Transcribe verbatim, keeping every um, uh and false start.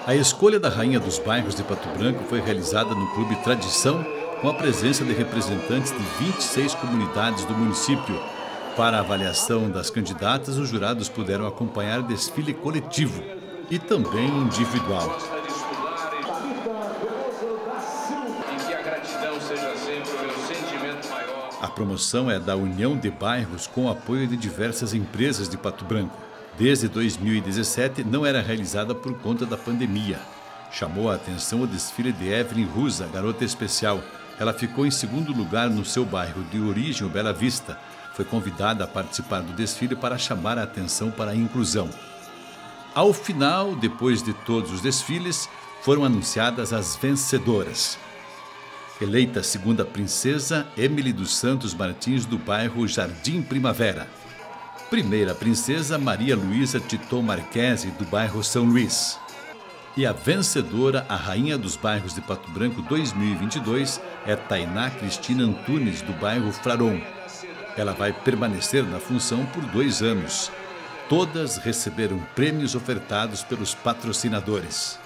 A escolha da Rainha dos Bairros de Pato Branco foi realizada no Clube Tradição, com a presença de representantes de vinte e seis comunidades do município. Para a avaliação das candidatas, os jurados puderam acompanhar desfile coletivo e também individual. A promoção é da União de Bairros com apoio de diversas empresas de Pato Branco. Desde dois mil e dezessete não era realizada por conta da pandemia. Chamou a atenção o desfile de Evelyn Rusa, garota especial. Ela ficou em segundo lugar no seu bairro de origem, o Bela Vista. Foi convidada a participar do desfile para chamar a atenção para a inclusão. Ao final, depois de todos os desfiles, foram anunciadas as vencedoras. Eleita segunda princesa, Emily dos Santos Martins, do bairro Jardim Primavera. Primeira princesa, Maria Luísa Tito Marquesi, do bairro São Luís. E a vencedora, a Rainha dos Bairros de Pato Branco dois mil e vinte e dois, é Tainá Cristina Antunes, do bairro Fraron. Ela vai permanecer na função por dois anos. Todas receberam prêmios ofertados pelos patrocinadores.